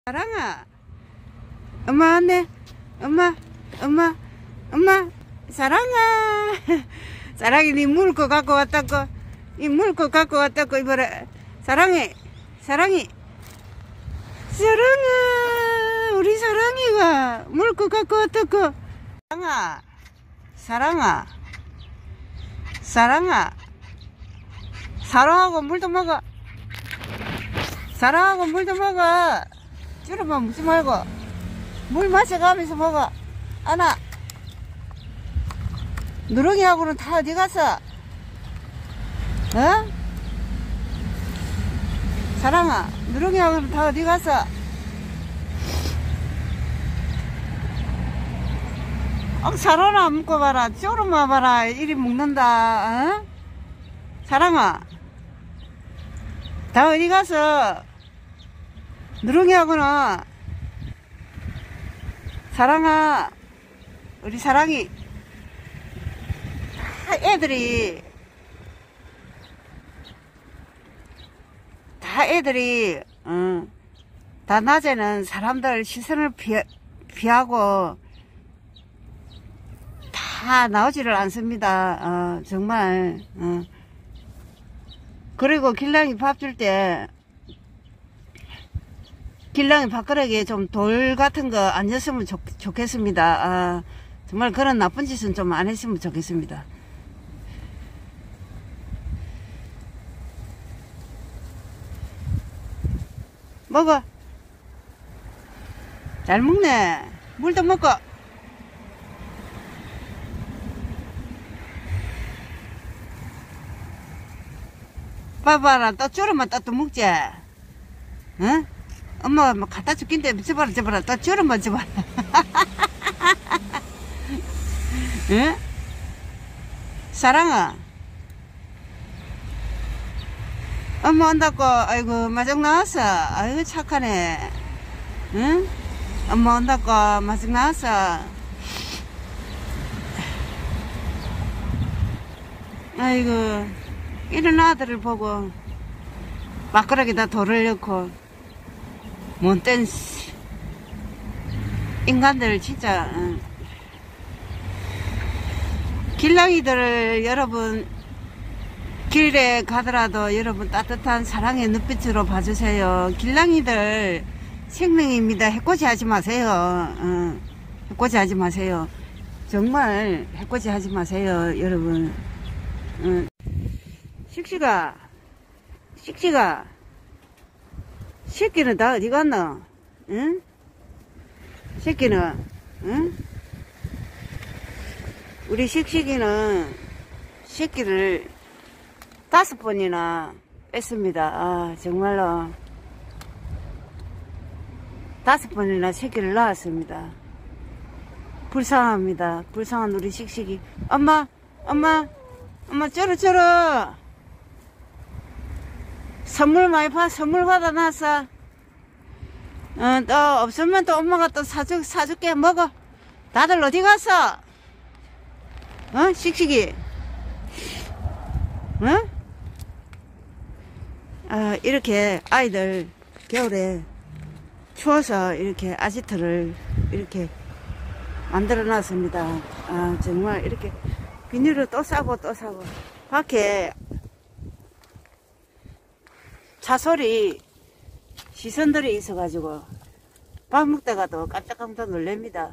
사랑아, 엄마 왔네. 엄마 사랑아. 사랑이 니 물고 갖고 왔다고. 이 물고 갖고 왔다고. 이봐라. 사랑이 사랑아, 우리 사랑이가 물고 갖고 왔다고. 사랑아 사랑하고 물도 먹어. 사랑하고 물도 먹어. 줄여만 묻지 말고 물 마셔가면서 먹어. 안아. 누렁이하고는 다 어디 갔어? 어? 사랑아, 누렁이하고는 다 어디 갔어? 사랑아, 먹고 봐라. 쪼르마 봐라. 이리 먹는다. 어? 사랑아, 다 어디 갔어? 누렁이하고는. 사랑아, 우리 사랑이 다 애들이 다 낮에는 사람들 시선을 피하고 다 나오지를 않습니다. 정말. 그리고 길랑이 밥 줄 때 길랑이 밥그릇에 좀 돌 같은 거 안 줬으면 좋겠습니다. 정말 그런 나쁜 짓은 좀 안 했으면 좋겠습니다. 먹어. 잘 먹네. 물도 먹고. 봐봐라. 또 주름만 또 먹지. 응? 엄마가 뭐 갖다 줄긴데 저봐라. 또 주름만 줘봐라. 응? 사랑아, 엄마 온다고. 아이고 마중 나왔어. 아이고 착하네. 응? 엄마 온다고 마중 나왔어. 아이고 이런 아들을 보고 밥그릇에다 돌을 넣고 못된 인간들 진짜. 길랑이들을 여러분 길에 가더라도 여러분 따뜻한 사랑의 눈빛으로 봐주세요. 길랑이들 생명입니다. 해코지 하지 마세요. 해코지 하지 마세요. 정말 해코지 하지 마세요 여러분. 씩씩아, 새끼는 다 어디 갔노? 응? 새끼는, 응? 우리 씩씩이는 새끼를 5번이나 뺐습니다. 정말로 5번이나 새끼를 낳았습니다. 불쌍합니다. 불쌍한 우리 씩씩이. 엄마 쩌르 선물 받아놨어. 또 없으면 또 엄마가 또 사줄게. 먹어. 다들 어디 갔어? 씩씩이. 이렇게 아이들 겨울에 추워서 이렇게 아지트를 이렇게 만들어 놨습니다. 정말 이렇게 비닐을 또 싸고 밖에 차소리 시선들이 있어가지고 밥 먹다가도 깜짝깜짝 놀랍니다.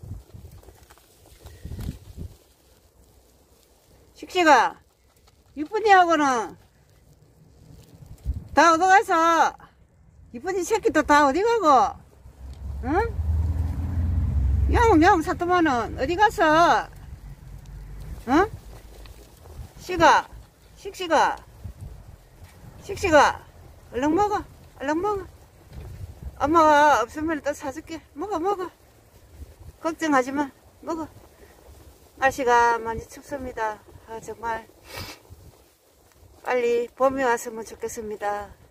씩씩아, 이쁜이하고는 다 어디 가서? 이쁜이 새끼도 다 어디 가고? 응? 양 사또마는 어디 가서? 응? 씩씩아, 얼른 먹어. 엄마가 없으면 또 사줄게. 먹어. 걱정하지 마. 먹어. 날씨가 많이 춥습니다. 정말 빨리 봄이 왔으면 좋겠습니다.